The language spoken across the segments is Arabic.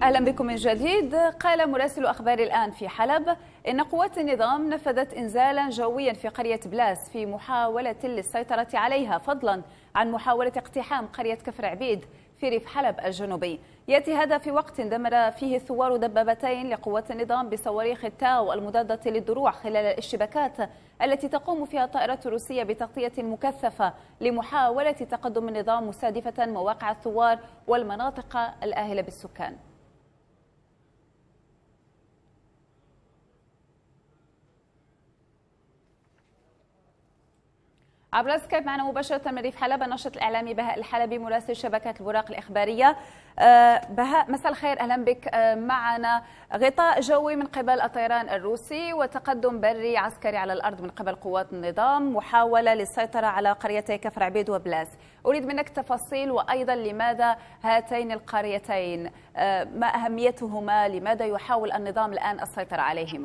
أهلا بكم من جديد. قال مراسل أخبار الآن في حلب إن قوات النظام نفذت إنزالا جويا في قرية بلاس في محاولة للسيطرة عليها، فضلا عن محاولة اقتحام قرية كفر عبيد في ريف حلب الجنوبي. يأتي هذا في وقت دمر فيه ثوار دبابتين لقوات النظام بصواريخ التاو المضادة للدروع خلال الاشتباكات التي تقوم فيها الطائرات الروسية بتغطية مكثفة لمحاولة تقدم النظام، مستهدفة مواقع الثوار والمناطق الآهلة بالسكان. عبر سكايب معنا مباشرة من ريف حلب الناشط الإعلامي بهاء الحلبي مراسل شبكة البراق الإخبارية. بهاء، مساء الخير، أهلا بك معنا. غطاء جوي من قبل الطيران الروسي وتقدم بري عسكري على الأرض من قبل قوات النظام، محاولة للسيطرة على قريتي كفر عبيد وبلاس. أريد منك تفاصيل، وأيضا لماذا هاتين القريتين؟ ما أهميتهما؟ لماذا يحاول النظام الآن السيطرة عليهما؟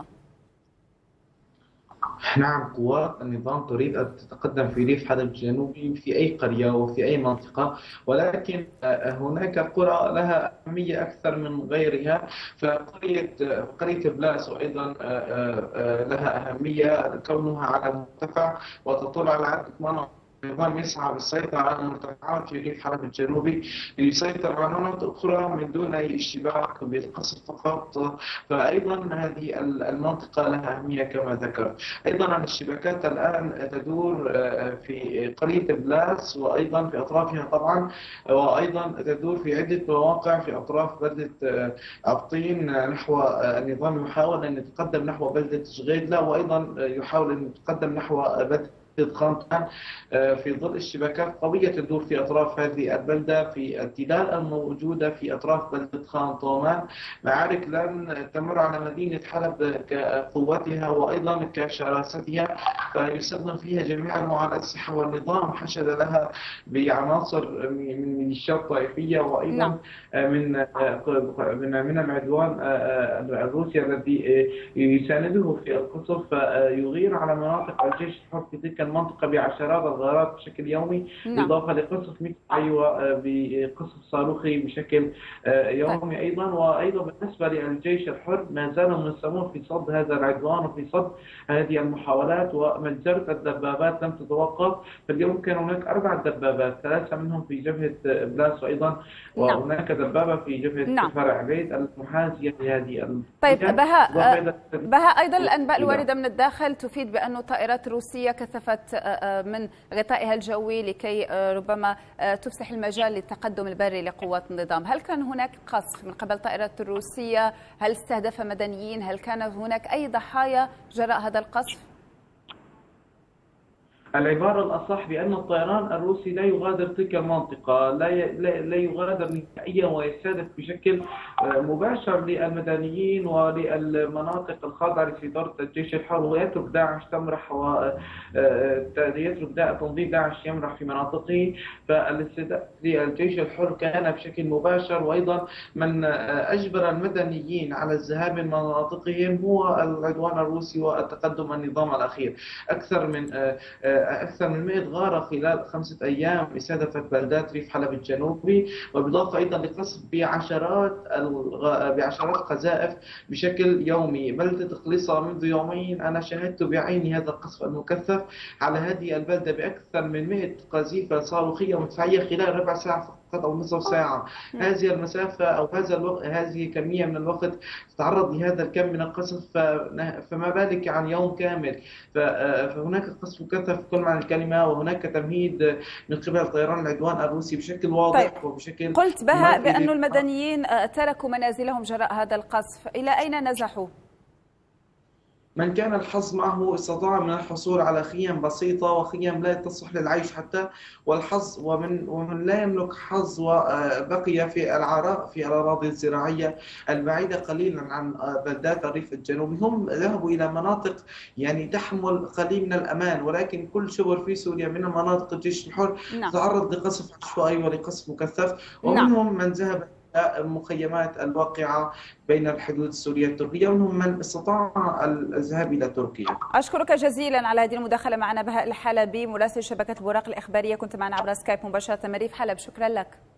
نعم، قوات النظام تريد أن تتقدم في ريف حلب الجنوبي في أي قرية وفي أي منطقة، ولكن هناك قرى لها أهمية أكثر من غيرها. فقرية بلاس أيضا لها أهمية كونها على مرتفع وتطل على عدة مناطق. النظام يسعى بالسيطرة على المرتفعات في ريف حلب الجنوبي ليسيطر على مناطق أخرى من دون أي اشتباك بالقصف فقط. فأيضا هذه المنطقة لها أهمية كما ذكرت. أيضا الاشتباكات الآن تدور في قرية بلاس وأيضا في أطرافها طبعا، وأيضا تدور في عدة مواقع في أطراف بلدة أبطين. نحو النظام يحاول أن يتقدم نحو بلدة شغيدلة، وأيضا يحاول أن يتقدم نحو بلدة خانطان في ظل اشتباكات قوية تدور في أطراف هذه البلدة، في التلال الموجودة في أطراف بلدة خانطومان. معارك لن تمر على مدينة حلب كقوتها وأيضا كشراستها، فيستخدم فيها جميع أنواع الأسلحة، والنظام حشد لها بعناصر من ميليشيات طائفية وأيضا من العدوان الروسي الذي يسانده في القصف، فيغير على مناطق الجيش الحر في تلك المنطقة بعشرات الغارات بشكل يومي، إضافة لقصف مدفعي وبقصف صاروخي بشكل يومي أيضا. وأيضا بالنسبة للجيش الحر ما زالوا منسمون في صد هذا العدوان وفي صد هذه المحاولات، ومجزرة الدبابات لم تتوقف. فاليوم كان هناك 4 دبابات، 3 منهم في جبهة بلاس، وأيضا وهناك دبابة في جبهة كفر عبيد المحاذية لهذه. طيب بهاء، أيضا الأنباء الواردة من الداخل تفيد بأن الطائرات الروسية كثفت من غطائها الجوي لكي ربما تفسح المجال للتقدم البري لقوات النظام. هل كان هناك قصف من قبل الطائرات الروسية؟ هل استهدف مدنيين؟ هل كان هناك أي ضحايا جراء هذا القصف؟ العبارة الأصح بأن الطيران الروسي لا يغادر تلك المنطقة، لا يغادر نهائيا، ويستهدف بشكل مباشر للمدنيين وللمناطق الخاضعة لسيطرة الجيش الحر، ويترك داعش تمرح ويترك تنظيم داعش يمرح في مناطقه. فالاستهداف للجيش الحر كان بشكل مباشر، وأيضا من أجبر المدنيين على الذهاب من مناطقهم هو العدوان الروسي وتقدم النظام الأخير. أكثر من 100 غارة خلال 5 أيام استهدفت بلدات ريف حلب الجنوبي، وبالإضافة أيضا لقصف بعشرات قذائف بشكل يومي. بلدة قليصة منذ يومين أنا شاهدت بعيني هذا القصف المكثف على هذه البلدة بأكثر من 100 قذيفة صاروخية مدفعية خلال ربع ساعة أو نصف ساعة. هذه المسافة أو هذا الوقت، هذه كمية من الوقت تتعرض لهذا الكم من القصف، فما بالك عن يوم كامل. فهناك قصف مكثف بكل معنى الكلمة، وهناك تمهيد من قبل طيران العدوان الروسي بشكل واضح. طيب. وبشكل قلت بهاء بأن المدنيين تركوا منازلهم جراء هذا القصف، إلى أين نزحوا؟ من كان الحظ معه استطاع من الحصول على خيام بسيطة وخيام لا تصلح للعيش حتى، والحظ ومن لا يملك حظ وبقي في العراء في الأراضي الزراعية البعيدة قليلا عن بلدات الريف الجنوبي. هم ذهبوا إلى مناطق يعني تحمل قليل من الأمان، ولكن كل شبر في سوريا من المناطق الجيش الحر تعرض لقصف عشوائي ولقصف مكثف، ومنهم من ذهب المخيمات الواقعة بين الحدود السورية التركية، ومنهم من استطاع الذهاب إلى تركيا. أشكرك جزيلا على هذه المداخلة معنا بهاء الحلبي مراسل شبكة البراق الإخبارية، كنت معنا عبر سكايب مباشرة من ريف حلب. شكرا لك.